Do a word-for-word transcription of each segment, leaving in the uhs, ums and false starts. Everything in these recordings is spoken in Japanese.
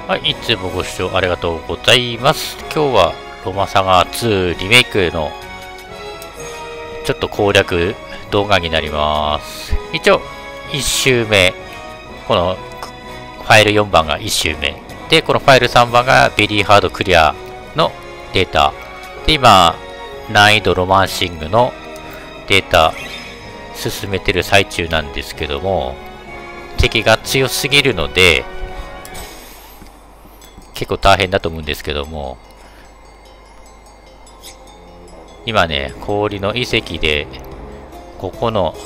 はい、いつもご視聴ありがとうございます。今日はロマサガツーリメイクのちょっと攻略動画になります。一応いち周目、このファイルよんばんがいち周目で、このファイルさんばんがベリーハードクリアのデータで、今難易度ロマンシングのデータ進めてる最中なんですけども、敵が強すぎるので結構大変だと思うんですけども、今ね、氷の遺跡でここの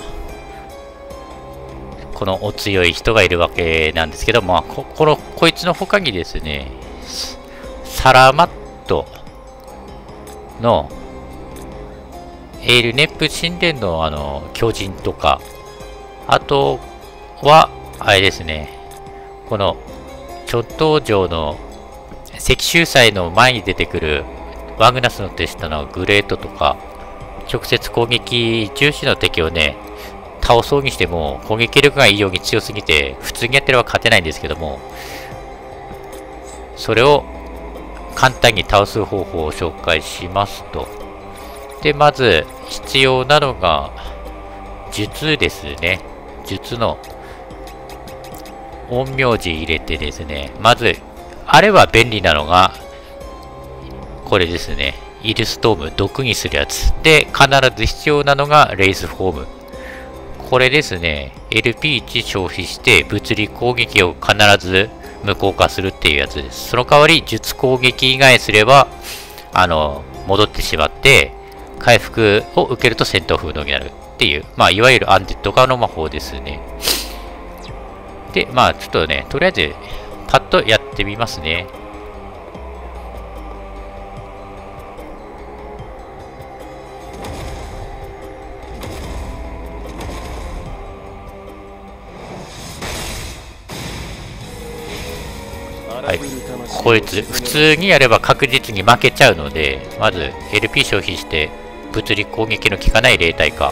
このお強い人がいるわけなんですけど、まあ、ここのこいつの他にですね、サラマットのエールネップ神殿のあの巨人とか、あとはあれですね、この直頭城の石州祭の前に出てくるワグナスの手下のグレートとか、直接攻撃重視の敵をね倒そうにしても攻撃力が異様に強すぎて普通にやってれば勝てないんですけども、それを簡単に倒す方法を紹介しますと。で、まず必要なのが術ですね。術の陰陽師入れてですね、まずあれは便利なのがこれですね、イルストーム、毒にするやつで、必ず必要なのがレイズフォーム。これですね、 エルピーいち 消費して物理攻撃を必ず無効化するっていうやつです。その代わり術攻撃以外すればあの戻ってしまって回復を受けると戦闘風土になるっていう、まあいわゆるアンデッド化の魔法ですね。で、まあちょっとね、とりあえずパッとやってみますね。はい、こいつ普通にやれば確実に負けちゃうので、まず エルピー 消費して物理攻撃の効かない霊体化。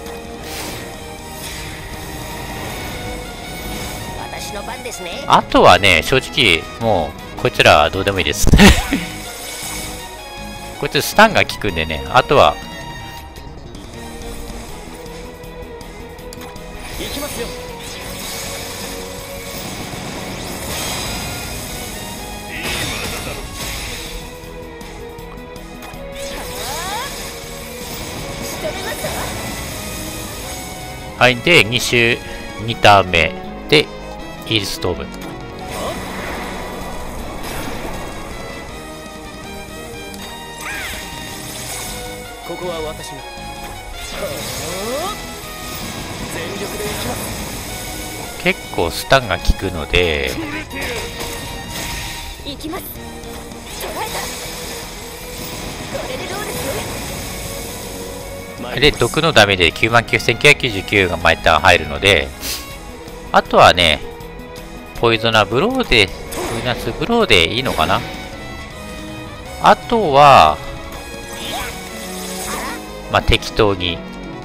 あとはね、正直もうこいつらはどうでもいいですこいつスタンが効くんでね、あとは行きますよ。はい、でに周にターン目でイールストーム。ここは私が全力でいきます。結構スタンが効くので行きます。捉えた。これでどうです？で、毒のダメで きゅうまんきゅうせんきゅうひゃくきゅうじゅうきゅうが毎ターン入るので、あとはね、ポイズナーブローで、ポイナスブローでいいのかな。あとは、まあ適当に。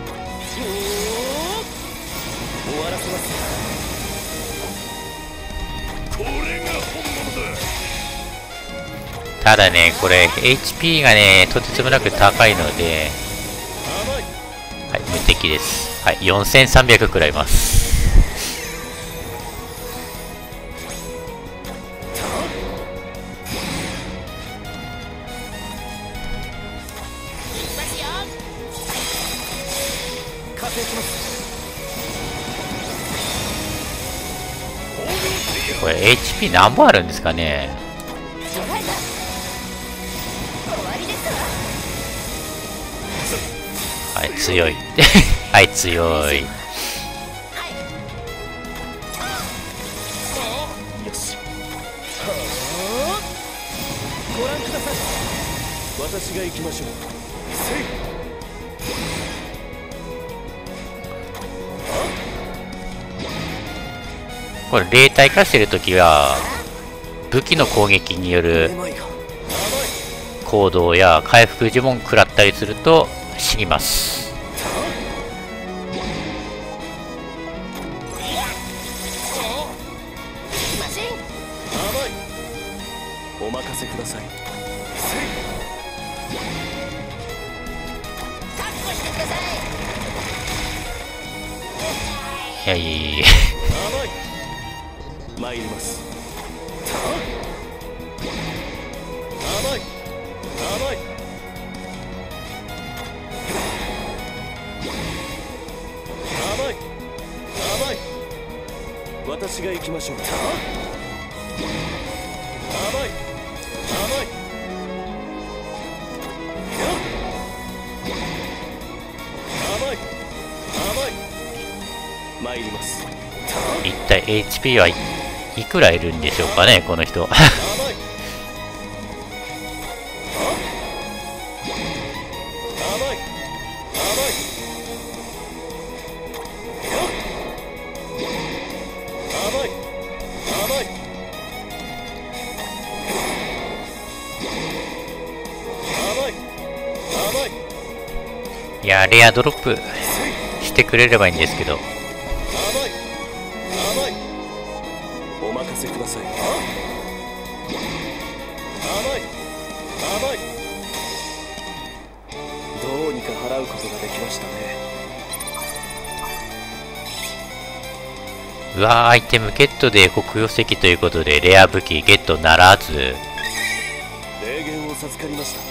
ただね、これ エイチピー がね、とてつもなく高いので、はい、無敵です。はい、よんせんさんびゃくくらいいます。これ エイチピー 何本あるんですかね。はい、強いはい、強い。ご覧ください。私が行きましょう。これ霊体化してるときは武器の攻撃による行動や回復呪文食らったりすると死にます。 任せください。 覚悟してください。 いやいやいや。 甘い。参ります。甘い。甘い。甘い。甘い。私が行きましょう。甘い。甘い。甘い。甘い。参ります。 一体 エイチピー はいいくらいるんでしょうかね、この人。 甘い。甘い。甘い。甘い。甘い。甘い。甘い。 いや、レアドロップしてくれればいいんですけど。 甘い。甘い。お任せください。甘い。甘い。どうにか払うことができましたね。 うわー、アイテムゲットで黒曜石ということで、レア武器ゲットならず。 霊言を授かりました。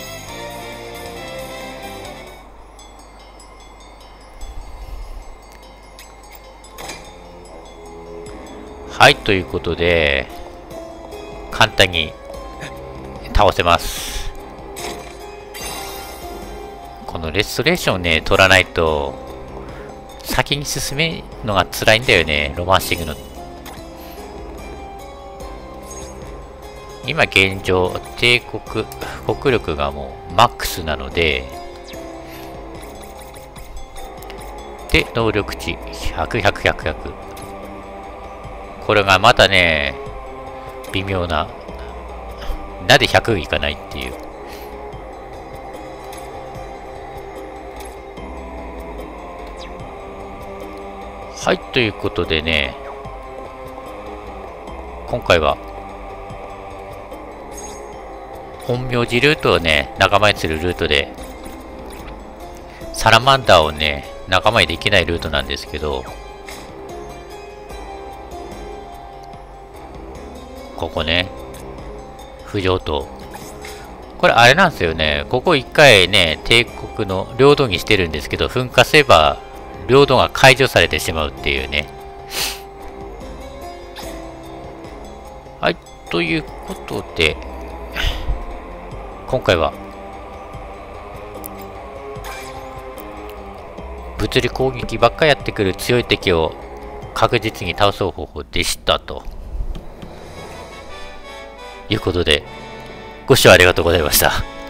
はい、ということで、簡単に倒せます。このレストレーションをね、取らないと、先に進めるのが辛いんだよね、ロマンシングの。今現状、帝国、国力がもうマックスなので、で、能力値、ひゃく、ひゃく、ひゃく、ひゃく。これがまたね、微妙な。なんでひゃくいかないっていう。はい、ということでね、今回は、陰陽師ルートをね、仲間にするルートで、サラマンダーをね、仲間にできないルートなんですけど、ここね、浮上島。これあれなんですよね。ここ一回ね、帝国の領土にしてるんですけど、噴火すれば、領土が解除されてしまうっていうね。はい、ということで、今回は、物理攻撃ばっかやってくる強い敵を確実に倒す方法でしたと。いうことで、ご視聴ありがとうございました。